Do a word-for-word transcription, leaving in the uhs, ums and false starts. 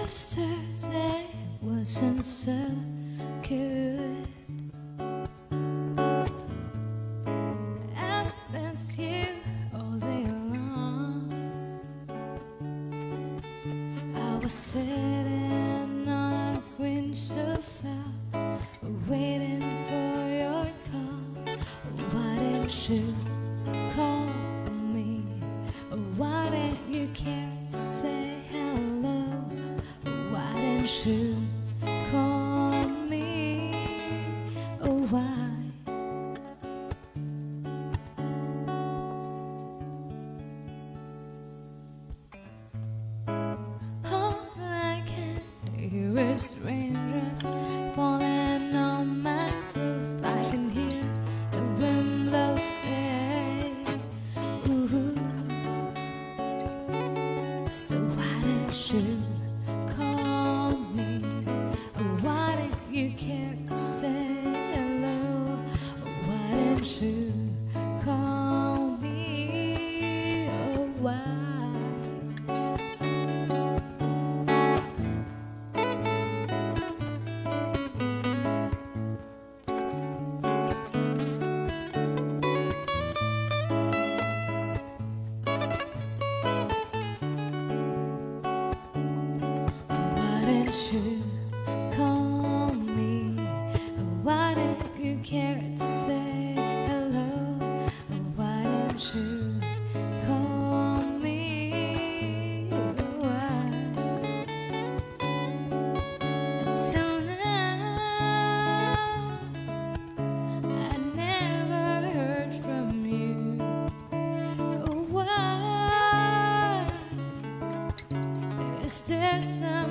yesterday wasn't so good. I miss you all day long. I was sitting on a green sofa, waiting for your call. Why didn't you call me? Why didn't you care to say hello? Why didn't you call me? Oh, why? All I can hear is raindrops falling on my roof. I can hear the wind blow stay. Ooh. So why didn't you call me? Why didn't you care to say hello? Why didn't you call me? Oh, why? Why didn't you call me? Why didn't you care to say hello? Why didn't you call me? Why? Until now, I never heard from you. Why? Is there some